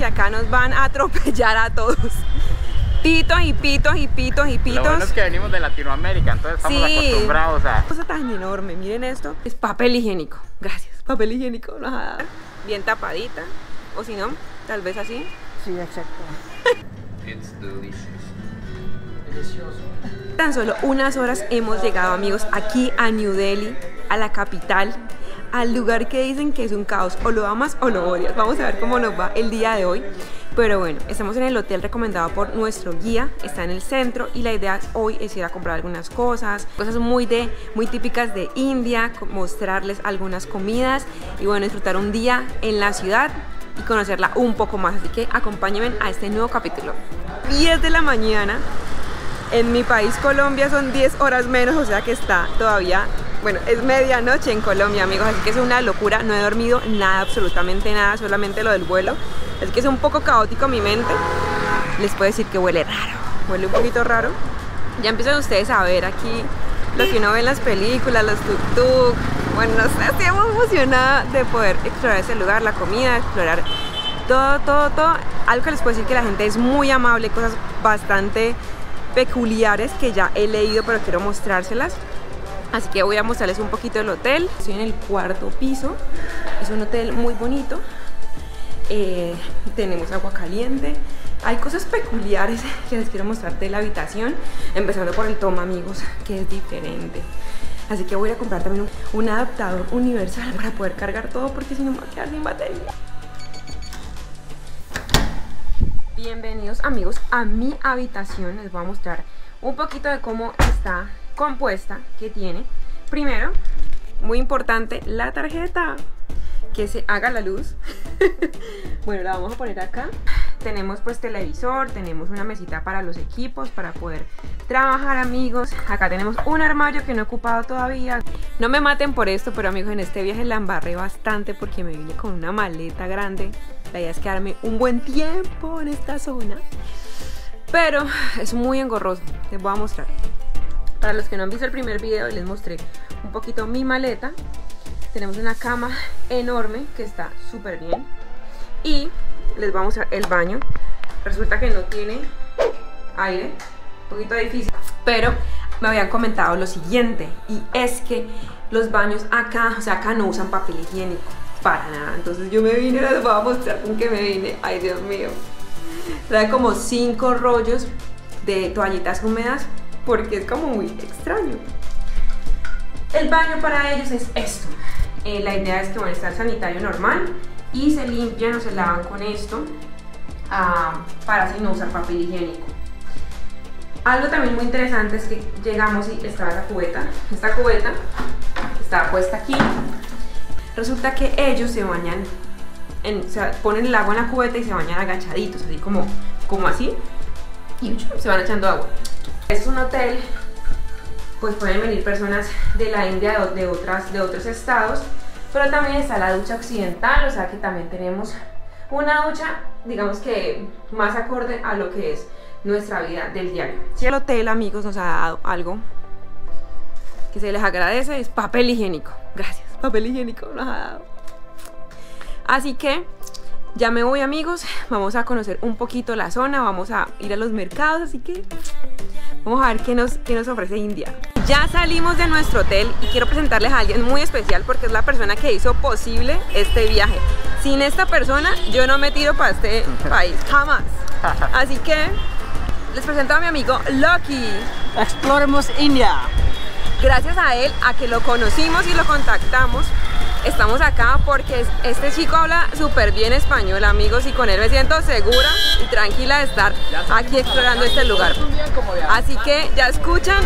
porque acá nos van a atropellar a todos. Pitos y pitos y pitos y pitos. Lo bueno es que venimos de Latinoamérica, entonces estamos acostumbrados a... Cosa tan enorme, miren esto. Es papel higiénico, gracias. Papel higiénico nos ha dado. Bien tapadita, o si no, tal vez así. Sí, exacto. It's delicious. Delicioso. Tan solo unas horas hemos llegado, amigos, aquí a New Delhi, a la capital, al lugar que dicen que es un caos. O lo amas o lo odias. Vamos a ver cómo nos va el día de hoy. Pero bueno, estamos en el hotel recomendado por nuestro guía, está en el centro y la idea hoy es ir a comprar algunas cosas muy típicas de India, mostrarles algunas comidas y bueno, disfrutar un día en la ciudad y conocerla un poco más. Así que acompáñenme a este nuevo capítulo. 10 de la mañana, en mi país Colombia son 10 horas menos, o sea que está todavía, bueno, es medianoche en Colombia, amigos, así que es una locura, no he dormido nada, absolutamente nada, solamente lo del vuelo. Es que es un poco caótico mi mente. Les puedo decir que huele raro, huele un poquito raro. Ya empiezan ustedes a ver aquí lo que uno ve en las películas, los tuk-tuk. Bueno, no sé, estoy muy emocionada de poder explorar ese lugar, la comida, explorar todo. Algo que les puedo decir que la gente es muy amable, cosas bastante peculiares que ya he leído, pero quiero mostrárselas. Así que voy a mostrarles un poquito del hotel. Estoy en el cuarto piso, es un hotel muy bonito. Tenemos agua caliente, hay cosas peculiares que les quiero mostrar de la habitación, empezando por el toma, amigos, que es diferente. Así que voy a comprar también un adaptador universal para poder cargar todo, porque si no me voy a quedar sin batería. Bienvenidos, amigos, a mi habitación. Les voy a mostrar un poquito de cómo está compuesta, que tiene. Primero, muy importante, la tarjeta. Que se haga la luz. Bueno, la vamos a poner acá. Tenemos pues televisor, tenemos una mesita para los equipos, para poder trabajar, amigos. Acá tenemos un armario que no he ocupado todavía. No me maten por esto, pero amigos, en este viaje la embarré bastante porque me vine con una maleta grande. La idea es quedarme un buen tiempo en esta zona, pero es muy engorroso. Les voy a mostrar. Para los que no han visto el primer video, les mostré un poquito mi maleta. Tenemos una cama enorme que está súper bien. Y les voy a mostrar el baño. Resulta que no tiene aire, un poquito difícil. Pero me habían comentado lo siguiente, y es que los baños acá, o sea, acá no usan papel higiénico para nada. Entonces yo me vine, les voy a mostrar con qué me vine. Ay, Dios mío. Trae como 5 rollos de toallitas húmedas porque es como muy extraño. El baño para ellos es esto. La idea es que van a estar sanitario normal y se limpian o se lavan con esto para así no usar papel higiénico. Algo también muy interesante es que llegamos y estaba la cubeta. Esta cubeta estaba puesta aquí. Resulta que ellos se bañan, o sea, ponen el agua en la cubeta y se bañan agachaditos, así como así, y se van echando agua. Este es un hotel. Pues pueden venir personas de la India, de otros estados, pero también está la ducha occidental, o sea que también tenemos una ducha, digamos que más acorde a lo que es nuestra vida del diario. Si el hotel, amigos, nos ha dado algo que se les agradece, es papel higiénico. Gracias, papel higiénico nos ha dado. Así que ya me voy, amigos, vamos a conocer un poquito la zona, vamos a ir a los mercados, así que vamos a ver qué nos ofrece India. Ya salimos de nuestro hotel y quiero presentarles a alguien muy especial porque es la persona que hizo posible este viaje. Sin esta persona yo no me tiro para este país, jamás. Así que les presento a mi amigo Lucky. Exploremos India. Gracias a él, a que lo conocimos y lo contactamos, estamos acá porque este chico habla súper bien español, amigos, y con él me siento segura y tranquila de estar aquí explorando este lugar. Así que ya escuchan,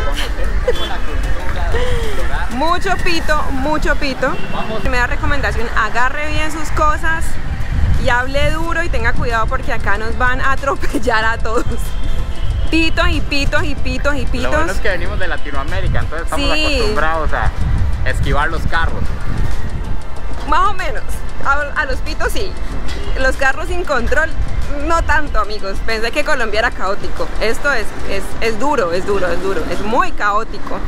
mucho pito, mucho pito. Primera recomendación, agarre bien sus cosas y hable duro y tenga cuidado porque acá nos van a atropellar a todos. Pitos y pitos y pitos y pitos. Lo bueno es que venimos de Latinoamérica, entonces estamos acostumbrados a esquivar los carros. Más o menos, a los pitos sí. Los carros sin control, no tanto, amigos. Pensé que Colombia era caótico. Esto es duro, es muy caótico.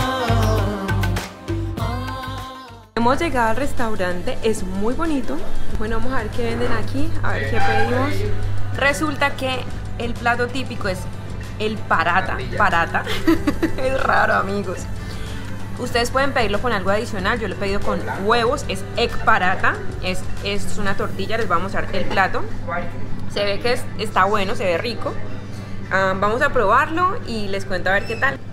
Hemos llegado al restaurante, es muy bonito, Bueno, vamos a ver qué venden aquí, a ver qué pedimos. Resulta que el plato típico es el parata. Parata. Es raro, amigos. Ustedes pueden pedirlo con algo adicional. Yo lo he pedido con huevos. Es egg parata. Es una tortilla. Les voy a mostrar el plato. Se ve que está bueno, se ve rico. Vamos a probarlo y les cuento a ver qué tal.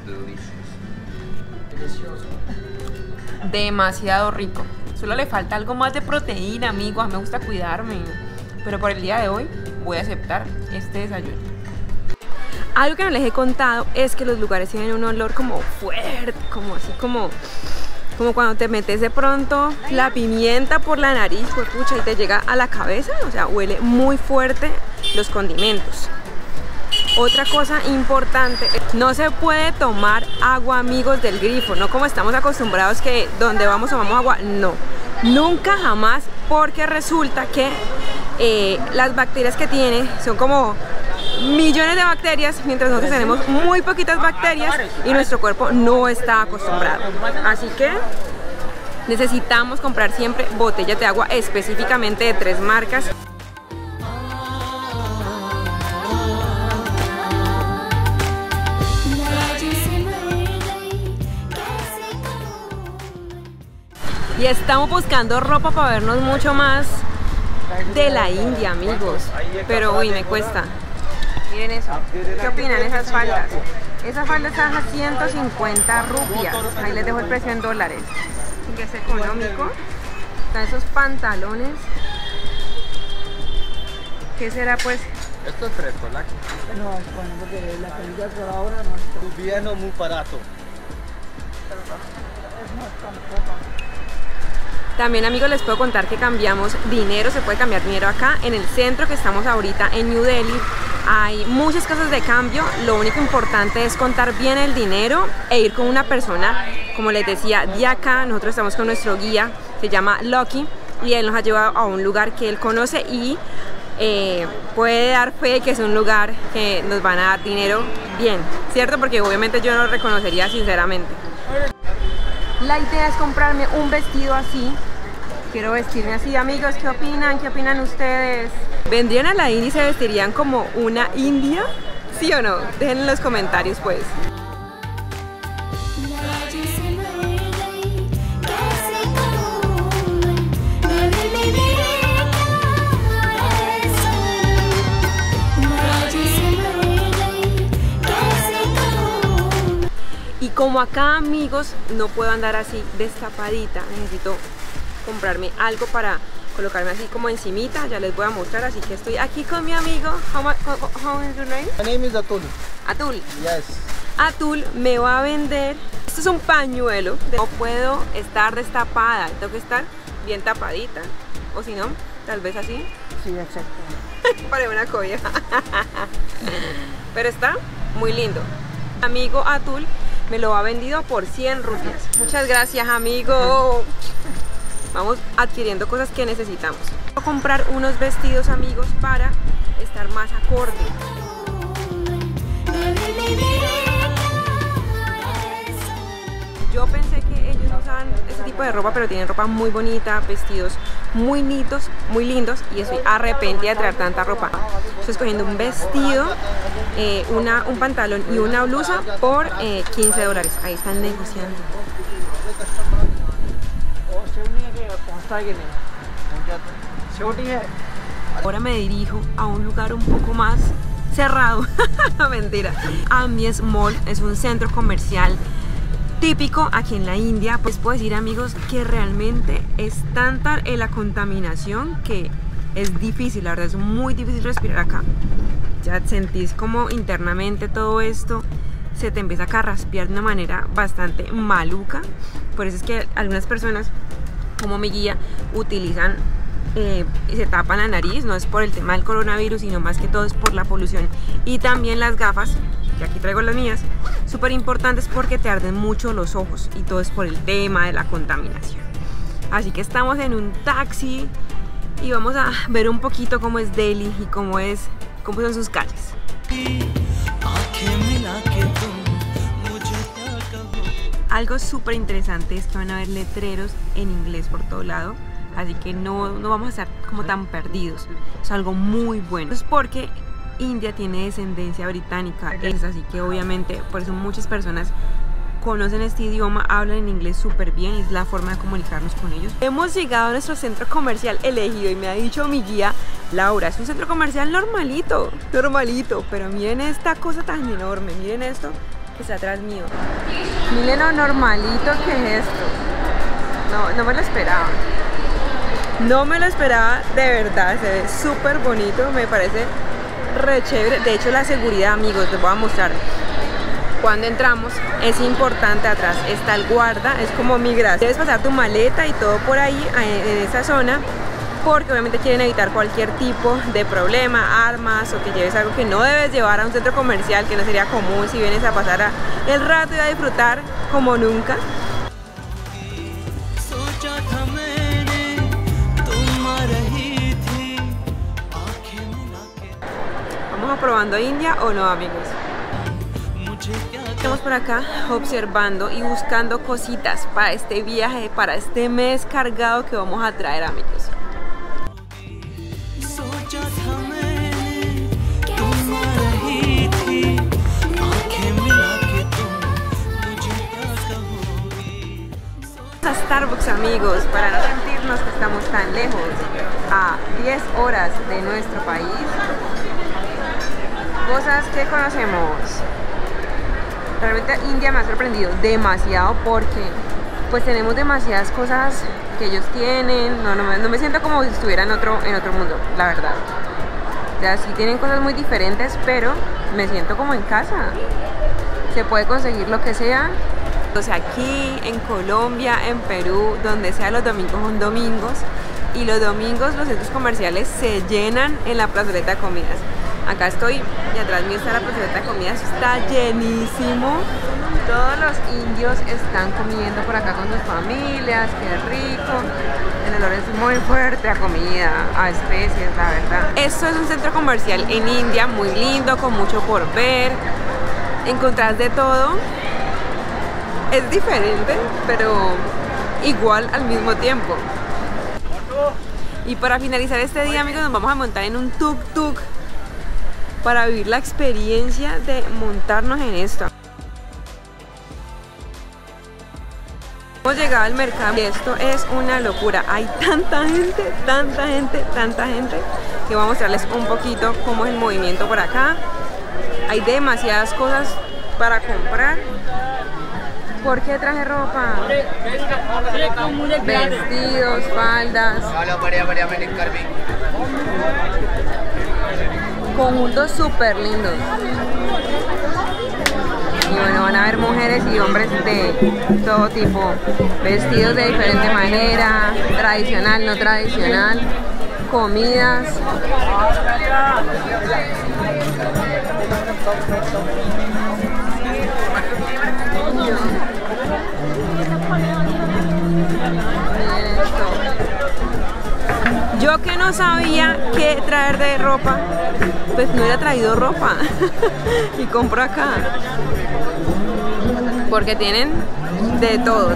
Demasiado rico. Solo le falta algo más de proteína, amigos. Me gusta cuidarme. Pero por el día de hoy voy a aceptar este desayuno. Algo que no les he contado es que los lugares tienen un olor como fuerte, como así como cuando te metes de pronto la pimienta por la nariz, pues pucha, y te llega a la cabeza. O sea, huele muy fuerte los condimentos. Otra cosa importante, no se puede tomar agua, amigos, del grifo, no como estamos acostumbrados que donde vamos tomamos agua, no, nunca jamás, porque resulta que las bacterias que tiene son como millones de bacterias, mientras nosotros tenemos muy poquitas bacterias y nuestro cuerpo no está acostumbrado. Así que necesitamos comprar siempre botellas de agua, específicamente de 3 marcas. Y estamos buscando ropa para vernos mucho más de la India, amigos. Pero uy, me cuesta. Miren eso. ¿Qué opinan esas faldas? Esa falda está a 150 rupias. Ahí les dejo el precio en dólares. Que es económico. Están esos pantalones. ¿Qué será pues? Esto es fresco, ¿la? No, bueno, porque la calidad por ahora no está bien o muy barato. Es más tampoco. También, amigos, les puedo contar que cambiamos dinero, se puede cambiar dinero acá en el centro que estamos ahorita en New Delhi. Hay muchas casas de cambio, lo único importante es contar bien el dinero e ir con una persona, como les decía, de acá. Nosotros estamos con nuestro guía, se llama Lucky, y él nos ha llevado a un lugar que él conoce y puede dar fe que es un lugar que nos van a dar dinero bien, ¿cierto? Porque obviamente yo no lo reconocería sinceramente. La idea es comprarme un vestido así. Quiero vestirme así, amigos. ¿Qué opinan? ¿Qué opinan ustedes? ¿Vendrían a la India y se vestirían como una india? ¿Sí o no? Dejen en los comentarios, pues. Y como acá, amigos, no puedo andar así destapadita, necesito comprarme algo para colocarme así como encimita. Ya les voy a mostrar, así que estoy aquí con mi amigo. How is your name? My name is Atul. Atul. Yes. Atul me va a vender. Esto es un pañuelo. No puedo estar destapada, tengo que estar bien tapadita. O si no, tal vez así. Sí, exacto. Para una cobija. Pero está muy lindo. Amigo Atul me lo ha vendido por 100 rupias. Muchas gracias, amigo. Vamos adquiriendo cosas que necesitamos. Voy a comprar unos vestidos, amigos, para estar más acorde. Yo pensé que ellos no usaban este tipo de ropa, pero tienen ropa muy bonita, vestidos muy lindos, y estoy arrepentida de traer tanta ropa. Estoy escogiendo un vestido, un pantalón y una blusa por $15. Ahí están negociando. Ahora me dirijo a un lugar un poco más cerrado. Mentira. Ambience Mall es un centro comercial típico aquí en la India. Pues puedo decir, amigos, que realmente es tanta la contaminación que es difícil, la verdad es muy difícil respirar acá. Ya sentís como internamente todo esto se te empieza a carraspear de una manera bastante maluca. Por eso es que algunas personas, como mi guía, utilizan y se tapan la nariz. No es por el tema del coronavirus, sino más que todo es por la polución. Y también las gafas, que aquí traigo las mías, súper importantes porque te arden mucho los ojos, y todo es por el tema de la contaminación. Así que estamos en un taxi y vamos a ver un poquito cómo es Delhi y cómo son sus calles. Algo súper interesante es que van a ver letreros en inglés por todo lado. así que no vamos a estar como tan perdidos. Es algo muy bueno. Es porque India tiene descendencia británica, así que obviamente por eso muchas personas conocen este idioma, hablan en inglés súper bien y es la forma de comunicarnos con ellos. Hemos llegado a nuestro centro comercial elegido y me ha dicho mi guía Laura, es un centro comercial normalito, pero miren esta cosa tan enorme, miren esto que está atrás mío. Miren lo normalito que es esto. No me lo esperaba. No me lo esperaba, de verdad, se ve súper bonito, me parece re chévere. De hecho la seguridad, amigos, les voy a mostrar. Cuando entramos es importante, atrás está el guarda, es como migración. Debes pasar tu maleta y todo por ahí en esa zona, porque obviamente quieren evitar cualquier tipo de problema, armas o que lleves algo que no debes llevar a un centro comercial, que no sería común si vienes a pasar el rato y a disfrutar como nunca. ¿Vamos aprobando India o no, amigos? Estamos por acá observando y buscando cositas para este viaje, para este mes cargado que vamos a traer, amigos. A Starbucks, amigos, para no sentirnos que estamos tan lejos, a 10 horas de nuestro país. Cosas que conocemos. Realmente India me ha sorprendido demasiado porque pues tenemos demasiadas cosas que ellos tienen. No me siento como si estuviera en otro mundo, la verdad. O sea, sí tienen cosas muy diferentes, pero me siento como en casa. Se puede conseguir lo que sea. O sea, aquí en Colombia, en Perú, donde sea, los domingos son domingos. Y los domingos los centros comerciales se llenan en la plazoleta de comidas. Acá estoy y atrás mío está la plazoleta de comidas, está llenísimo. Todos los indios están comiendo por acá con sus familias, qué rico. El olor es muy fuerte a comida, a especies, la verdad. Esto es un centro comercial en India muy lindo, con mucho por ver. Encontrás de todo. Es diferente, pero igual al mismo tiempo. Y para finalizar este día, amigos, nos vamos a montar en un tuk-tuk para vivir la experiencia de montarnos en esto. Hemos llegado al mercado y esto es una locura. Hay tanta gente que voy a mostrarles un poquito cómo es el movimiento por acá. Hay demasiadas cosas para comprar. ¿Por qué traje ropa? Vestidos, faldas. Conjuntos súper lindos. Y bueno, van a ver mujeres y hombres de todo tipo. Vestidos de diferente manera, tradicional, no tradicional. Comidas. Yo que no sabía qué traer de ropa, pues no hubiera traído ropa y compro acá porque tienen de todo.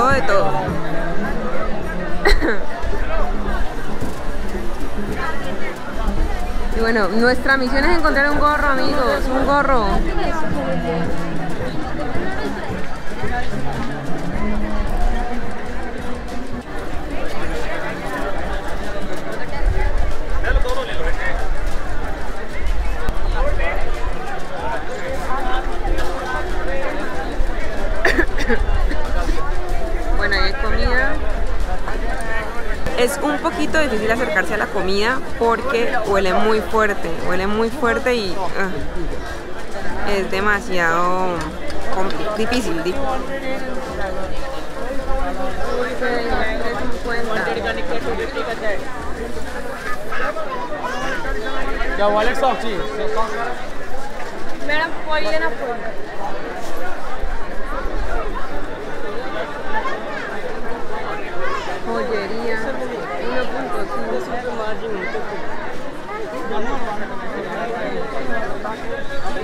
Y bueno, nuestra misión es encontrar un gorro, amigos, un gorro. Bueno, hay comida. Es un poquito difícil acercarse a la comida porque huele muy fuerte y es demasiado difícil. Joyería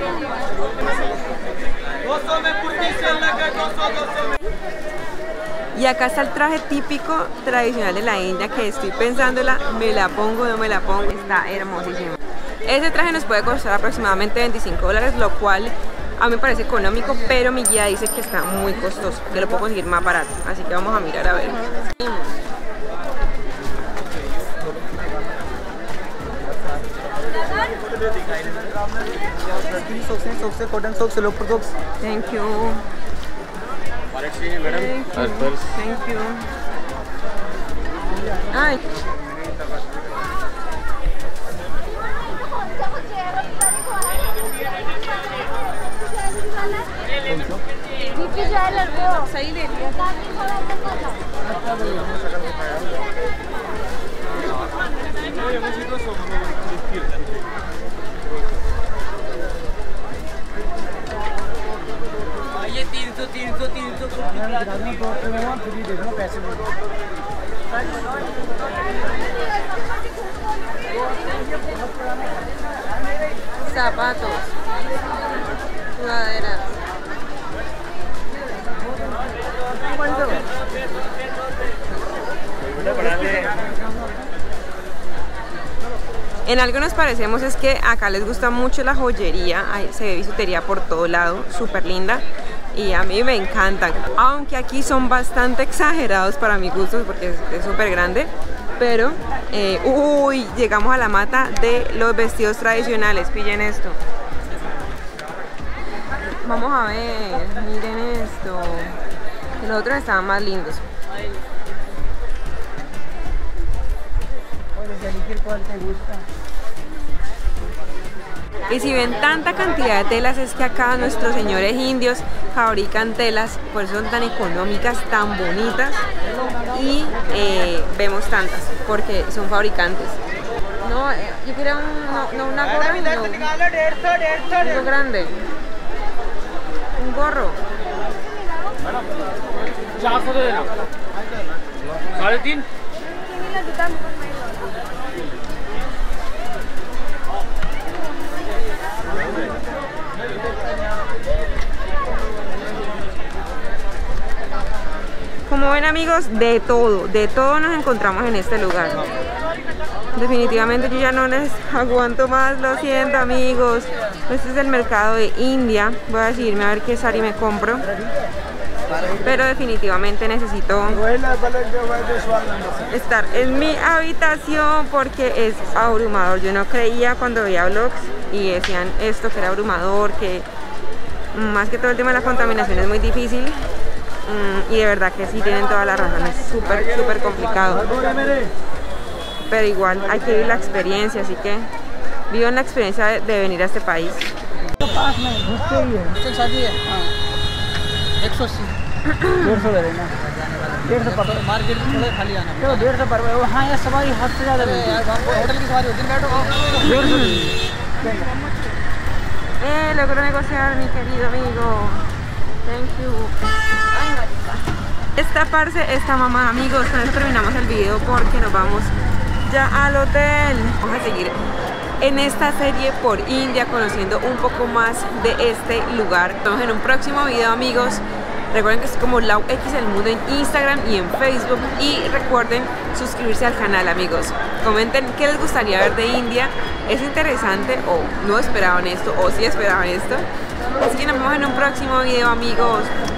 1.5. Y acá está el traje típico tradicional de la India, que estoy pensándola, me la pongo o no me la pongo. Está hermosísimo. Ese traje nos puede costar aproximadamente $25, lo cual a mí me parece económico, pero mi guía dice que está muy costoso, que lo puedo conseguir más barato. Así que vamos a mirar a ver. Thank you. Thank you. Ay. सही ले लिया। ये 300 पैसे Zapatos, sudaderas. En algo nos parecemos es que acá les gusta mucho la joyería, se ve bisutería por todo lado, súper linda y a mí me encantan, aunque aquí son bastante exagerados para mi gusto porque es súper grande, pero uy, llegamos a la mata de los vestidos tradicionales, pillen esto. Vamos a ver, miren esto, los otros estaban más lindos. Y si ven tanta cantidad de telas es que acá nuestros señores indios fabrican telas, por eso son tan económicas, tan bonitas y vemos tantas, porque son fabricantes. No, yo quería una gorra, algo grande, un gorro. Como ven amigos, de todo nos encontramos en este lugar. Definitivamente yo ya no les aguanto más, lo siento amigos. Este es el mercado de India. Voy a decidirme a ver qué sari me compro. Pero definitivamente necesito estar en mi habitación porque es abrumador. Yo no creía cuando veía vlogs y decían esto, que era abrumador, que más que todo el tema de la contaminación es muy difícil. Y de verdad que sí tienen toda la razón, es súper complicado. Pero igual hay que vivir la experiencia, así que vivan la experiencia de venir a este país. Logró negociar, mi querido amigo. Thank you. Esta parte está mamá, amigos. Con esto terminamos el video porque nos vamos ya al hotel. Vamos a seguir en esta serie por India, conociendo un poco más de este lugar. Estamos en un próximo video, amigos. Recuerden que es como Lau X el Mundo en Instagram y en Facebook. Y recuerden suscribirse al canal, amigos. Comenten qué les gustaría ver de India. ¿Es interesante o no esperaban esto? ¿O sí esperaban esto? Así que nos vemos en un próximo video, amigos.